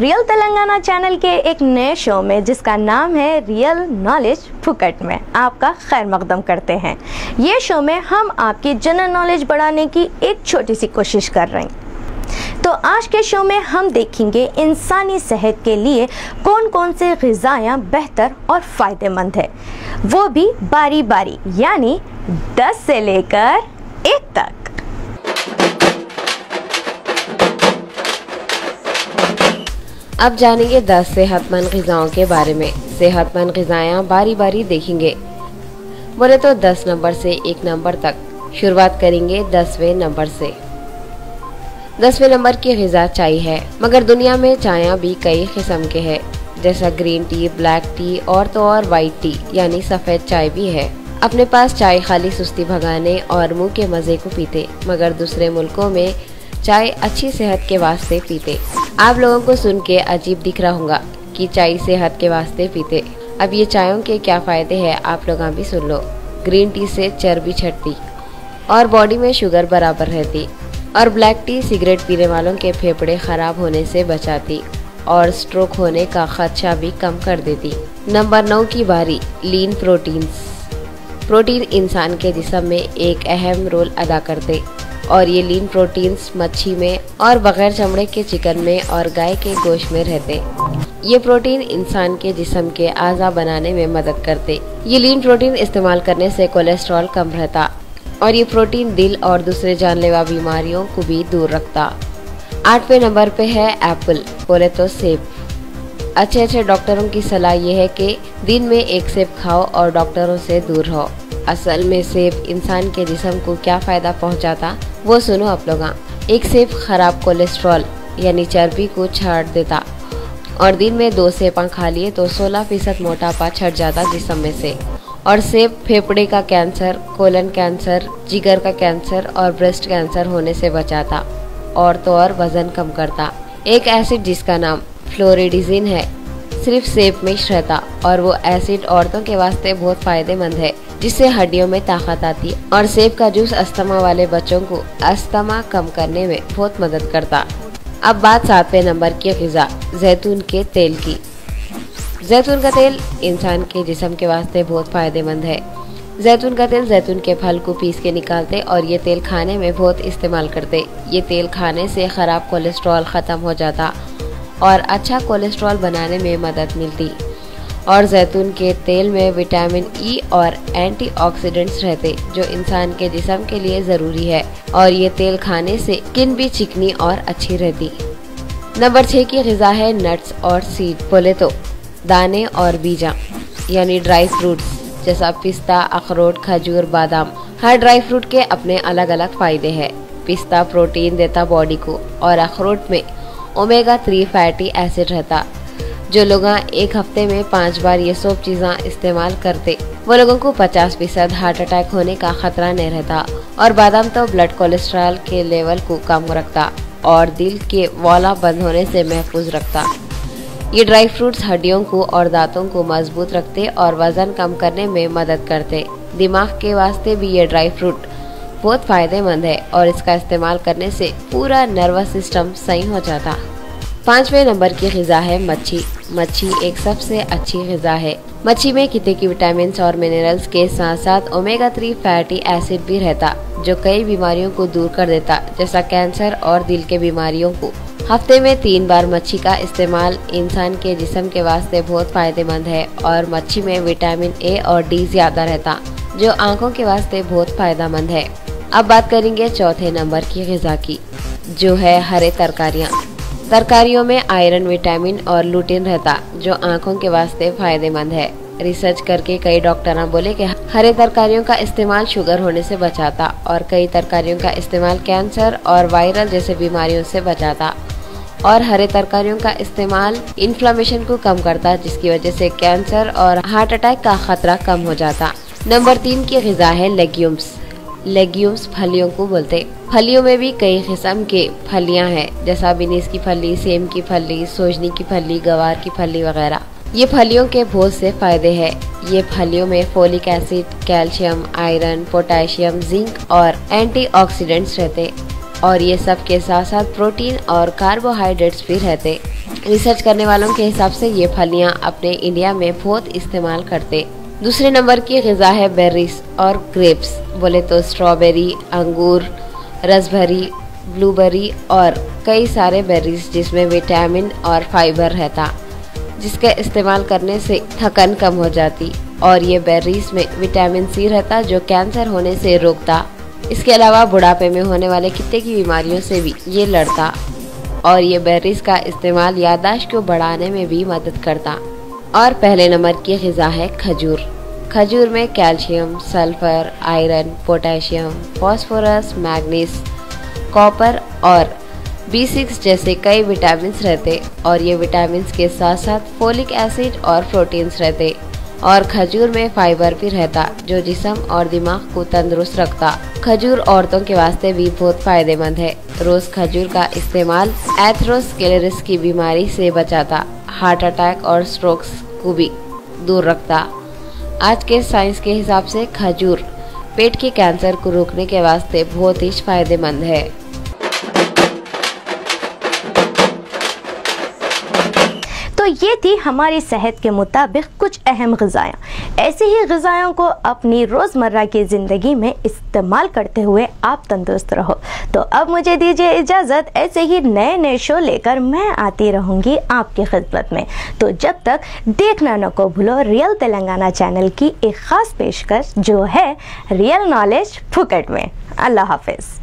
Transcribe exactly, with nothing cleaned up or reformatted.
Real Telangana channel के एक नए शो में जिसका नाम है रियल नॉलेज फुकट में आपका खैर मकदम करते हैं। ये शो में हम आपकी जनरल नॉलेज बढ़ाने की एक छोटी सी कोशिश कर रहे हैं। तो आज के शो में हम देखेंगे इंसानी सेहत के लिए कौन कौन से ग़िज़ाएँ बेहतर और फ़ायदेमंद है, वो भी बारी बारी, यानी दस से लेकर एक तक। अब जानेंगे दस सेहतमंद ग़िज़ाओं के बारे में। सेहतमंद ग़िज़ाएँ बारी बारी देखेंगे। बोले तो दस नंबर से एक नंबर तक। शुरुआत करेंगे दसवें नंबर से। दसवें नंबर की ग़िज़ा चाय है, मगर दुनिया में चाय भी कई किस्म के हैं, जैसा ग्रीन टी, ब्लैक टी और तो और वाइट टी यानी सफ़ेद चाय भी है। अपने पास चाय खाली सुस्ती भगाने और मुंह के मज़े को पीते, मगर दूसरे मुल्कों में चाय अच्छी सेहत के वास्ते पीते। आप लोगों को सुन के अजीब दिख रहा होगा कि चाय सेहत के वास्ते पीते। अब ये चायों के क्या फ़ायदे हैं आप लोग भी सुन लो। ग्रीन टी से चर्बी छटती और बॉडी में शुगर बराबर रहती, और ब्लैक टी सिगरेट पीने वालों के फेफड़े ख़राब होने से बचाती और स्ट्रोक होने का खदशा भी कम कर देती। नंबर नौ की बारी। लीन प्रोटीन्स। प्रोटीन इंसान के जिस्म में एक अहम रोल अदा करते, और ये लीन प्रोटीन्स मच्छी में और बगैर चमड़े के चिकन में और गाय के गोश्त में रहते। ये प्रोटीन इंसान के जिस्म के आज़ा बनाने में मदद करते। ये लीन प्रोटीन इस्तेमाल करने से कोलेस्ट्रॉल कम रहता, और ये प्रोटीन दिल और दूसरे जानलेवा बीमारियों को भी दूर रखता। आठवें नंबर पे है एप्पल, बोले तो सेब। अच्छे अच्छे डॉक्टरों की सलाह ये है कि दिन में एक सेब खाओ और डॉक्टरों से दूर रहो। असल में सेब इंसान के जिस्म को क्या फ़ायदा पहुंचाता वो सुनो आप लोग। एक सेब खराब कोलेस्ट्रॉल यानी चर्बी को छाड़ देता, और दिन में दो सेब खा लिए तो सोलह फीसद मोटापा छट जाता जिस्म में से। और सेब फेफड़े का कैंसर, कोलन कैंसर, जिगर का कैंसर और ब्रेस्ट कैंसर होने से बचाता, और तो और वजन कम करता। एक एसिड जिसका नाम फ्लोरिडीजिन है सिर्फ सेब में रहता, और वो एसिड औरतों के वास्ते बहुत फायदेमंद है, जिससे हड्डियों में ताकत आती। और सेब का जूस अस्थमा वाले बच्चों को अस्थमा कम करने में बहुत मदद करता। अब बात सातवें नंबर की ग़िज़ा जैतून के तेल की। जैतून का तेल इंसान के जिस्म के वास्ते बहुत फायदेमंद है। जैतून का तेल जैतून के फल को पीस के निकालते, और ये तेल खाने में बहुत इस्तेमाल करते। ये तेल खाने से ख़राब कोलेस्ट्रॉल ख़त्म हो जाता और अच्छा कोलेस्ट्रॉल बनाने में मदद मिलती। और जैतून के तेल में विटामिन ई और एंटीऑक्सीडेंट्स रहते, जो इंसान के जिस्म के लिए ज़रूरी है, और ये तेल खाने से स्किन भी चिकनी और अच्छी रहती। नंबर छः की ग़िज़ा है नट्स और सीड, बोले तो दाने और बीजा यानी ड्राई फ्रूट्स, जैसा पिस्ता, अखरोट, खजूर, बादाम। हर ड्राई फ्रूट के अपने अलग अलग फ़ायदे हैं। पिस्ता प्रोटीन देता बॉडी को, और अखरोट में ओमेगा थ्री फैटी एसिड रहता। जो लोग एक हफ्ते में पाँच बार ये सब चीज़ें इस्तेमाल करते, वो लोगों को पचास फीसद हार्ट अटैक होने का खतरा नहीं रहता। और बादाम तो ब्लड कोलेस्ट्रॉल के लेवल को कम रखता और दिल के वाला बंद होने से महफूज रखता। ये ड्राई फ्रूट्स हड्डियों को और दांतों को मजबूत रखते और वजन कम करने में मदद करते। दिमाग के वास्ते भी ये ड्राई फ्रूट बहुत फायदेमंद है, और इसका इस्तेमाल करने से पूरा नर्वस सिस्टम सही हो जाता। पांचवें नंबर की ग़िज़ा है मच्छी। मच्छी एक सबसे अच्छी ग़िज़ा है। मच्छी में कितने की विटामिन और मिनरल्स के साथ साथ ओमेगा थ्री फैटी एसिड भी रहता, जो कई बीमारियों को दूर कर देता, जैसा कैंसर और दिल के बीमारियों को। हफ्ते में तीन बार मच्छी का इस्तेमाल इंसान के जिस्म के वास्ते बहुत फायदेमंद है, और मच्छी में विटामिन ए और डी ज्यादा रहता, जो आँखों के वास्ते बहुत फायदेमंद है। अब बात करेंगे चौथे नंबर की ग़िज़ा की, जो है हरे तरकारियाँ। तरकारियों में आयरन, विटामिन और लूटिन रहता, जो आँखों के वास्ते फायदेमंद है। रिसर्च करके कई डॉक्टर बोले कि हरे तरकारियों का इस्तेमाल शुगर होने से बचाता, और कई तरकारियों का इस्तेमाल कैंसर और वायरल जैसे बीमारियों से बचाता। और हरे तरकारियों का इस्तेमाल इन्फ्लेमेशन को कम करता, जिसकी वजह से कैंसर और हार्ट अटैक का खतरा कम हो जाता। नंबर तीन की ग़िज़ा है लेग्यूम्स। लेग्यूम्स फलियों को बोलते। फलियों में भी कई किस्म के फलियां हैं, जैसा बीन्स की फली, सेम की फली, सोजनी की फली, गवार की फली वगैरह। ये फलियों के बहुत से फायदे हैं। ये फलियों में folic acid, calcium, iron, potassium, zinc और एंटीऑक्सीडेंट्स रहते। और ये सब के साथ साथ प्रोटीन और कार्बोहाइड्रेट्स भी रहते। रिसर्च करने वालों के हिसाब से ये फलियां अपने इंडिया में बहुत इस्तेमाल करते। दूसरे नंबर की ग़िज़ा है बेरीज और ग्रेप्स। बोले तो स्ट्रॉबेरी, अंगूर, रसभरी, ब्लूबेरी और कई सारे बेरीज जिसमें विटामिन और फाइबर रहता, जिसका इस्तेमाल करने से थकन कम हो जाती। और ये बेरीज में विटामिन सी रहता जो कैंसर होने से रोकता। इसके अलावा बुढ़ापे में होने वाले कितने की बीमारियों से भी ये लड़ता। और ये बेरीज का इस्तेमाल याददाश्त को बढ़ाने में भी मदद करता। और पहले नंबर की ग़िज़ा है खजूर। खजूर में calcium, sulphur, iron, potassium, phosphorus, manganese, copper और बी सिक्स जैसे कई विटामिन रहते। और ये विटामिन के साथ साथ फोलिक एसिड और प्रोटीन्स रहते। और खजूर में फाइबर भी रहता जो जिस्म और दिमाग को तंदुरुस्त रखता। खजूर औरतों के वास्ते भी बहुत फायदेमंद है। रोज खजूर का इस्तेमाल एथेरोस्क्लेरोसिस की बीमारी से बचाता, हार्ट अटैक और स्ट्रोक्स को भी दूर रखता। आज के साइंस के हिसाब से खजूर पेट के कैंसर को रोकने के वास्ते बहुत ही फायदेमंद है। तो ये थी हमारी सेहत के मुताबिक कुछ अहम ग़िज़ाएँ। ऐसी ही ग़िज़ाओं को अपनी रोज़मर्रा की ज़िंदगी में इस्तेमाल करते हुए आप तंदुरुस्त रहो। तो अब मुझे दीजिए इजाज़त, ऐसे ही नए नए शो लेकर मैं आती रहूँगी आपकी खिदमत में। तो जब तक देखना न को भूलो रियल तेलंगाना चैनल की एक ख़ास पेशकश जो है रियल नॉलेज फुकट में। अल्लाह हाफ़िज़।